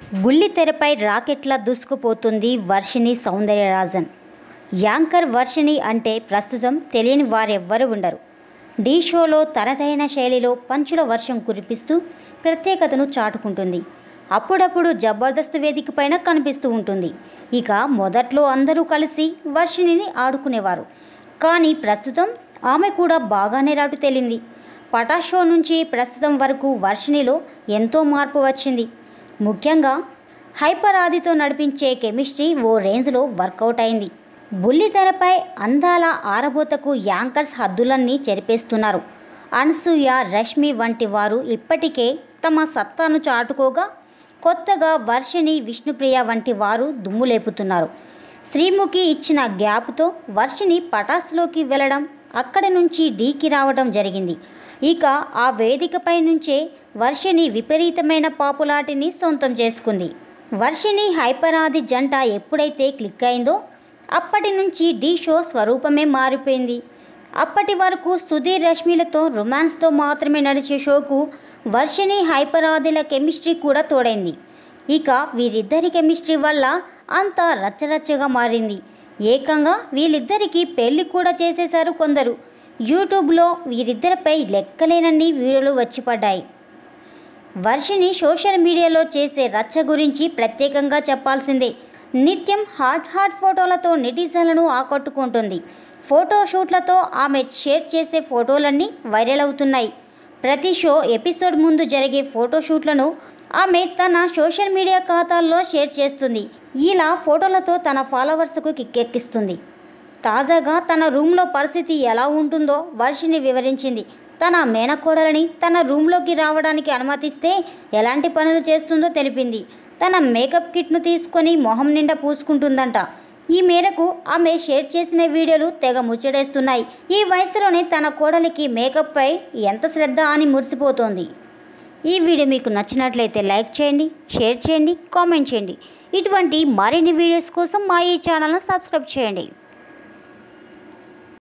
బుల్లితెరపై రాకెట్లా దూసుకుపోతుంది వర్షిణి సౌందర్యరాజన్. యాంకర్ వర్షిణి అంటే ప్రస్తుతం తెలియని వారెవ్వరూ ఉండరు. ఢీ షోలో తనదైన శైలిలో పంచుల వర్షం కురిపిస్తూ ప్రత్యేకతను చాటుకుంటుంది. అప్పుడప్పుడు జబర్దస్త్ వేదిక పైన కనిపిస్తూ ఉంటుంది. ఇక మొదట్లో అందరూ కలిసి వర్షిణిని ఆడుకునేవారు. కానీ ప్రస్తుతం ఆమె కూడా బాగానే రాటు తేలింది. పటాస్ షో నుంచి ప్రస్తుతం వరకు వర్షిణిలో ఎంతో మార్పు వచ్చింది. ముఖ్యంగా హైపర్ ఆదితో నడిపించే కెమిస్ట్రీ ఓ రేంజ్లో వర్కౌట్ అయింది. బుల్లితెరపై అందాల ఆరబోతకు యాంకర్స్ హద్దులన్నీ చెరిపేస్తున్నారు. అనసూయ, రష్మి వంటి వారు ఇప్పటికే తమ సత్తాను చాటుకోగా కొత్తగా వర్షిణి, విష్ణుప్రియ వంటి వారు దుమ్ము లేపుతున్నారు. శ్రీముఖి ఇచ్చిన గ్యాప్తో వర్షిణి పటాస్లోకి వెళ్ళడం, అక్కడి నుంచి ఢీకి రావడం జరిగింది. ఇక ఆ వేదికపై నుంచే వర్షిణి విపరీతమైన పాపులారిటీని సొంతం చేసుకుంది. వర్షిణి హైపర్ ఆది జంట ఎప్పుడైతే క్లిక్ అయిందో అప్పటి నుంచి ఢీ షో స్వరూపమే మారిపోయింది. అప్పటి వరకు సుధీర్, రష్మిలతో రొమాన్స్తో మాత్రమే నడిచే షోకు వర్షిణి, హైపర్ ఆదిల కెమిస్ట్రీ కూడా తోడైంది. ఇక వీరిద్దరి కెమిస్ట్రీ వల్ల అంతా రచ్చరచ్చగా మారింది. ఏకంగా వీళ్ళిద్దరికీ పెళ్లి కూడా చేసేశారు కొందరు. యూట్యూబ్లో వీరిద్దరిపై లెక్కలేనన్ని వీడియోలు వచ్చిపడ్డాయి. వర్షిణి సోషల్ మీడియాలో చేసే రచ్చ గురించి ప్రత్యేకంగా చెప్పాల్సిందే. నిత్యం హాట్ ఫోటోలతో నెటిజన్లను ఆకట్టుకుంటుంది. ఫోటోషూట్లతో ఆమె షేర్ చేసే ఫోటోలన్నీ వైరల్ అవుతున్నాయి. ప్రతి షో ఎపిసోడ్ ముందు జరిగే ఫోటోషూట్లను ఆమె తన సోషల్ మీడియా ఖాతాల్లో షేర్ చేస్తుంది. ఇలా ఫోటోలతో తన ఫాలోవర్స్కు కిక్కెక్కిస్తుంది. తాజాగా తన రూమ్లో పరిస్థితి ఎలా ఉంటుందో వర్షిణి వివరించింది. తన మేనకోడలని తన రూమ్లోకి రావడానికి అనుమతిస్తే ఎలాంటి పనులు చేస్తుందో తెలిపింది. తన మేకప్ కిట్ను తీసుకొని మొహం నిండా పూసుకుంటుందంట. ఈ మేరకు ఆమె షేర్ చేసిన వీడియోలు తెగ ముచ్చటేస్తున్నాయి. ఈ వయసులోనే తన కోడలికి మేకప్పై ఎంత శ్రద్ధ అని మురిసిపోతోంది. ఈ వీడియో మీకు నచ్చినట్లయితే లైక్ చేయండి, షేర్ చేయండి, కామెంట్ చేయండి. ఇటువంటి మరిన్ని వీడియోస్ కోసం మా ఈ ఛానల్ను సబ్స్క్రైబ్ చేయండి.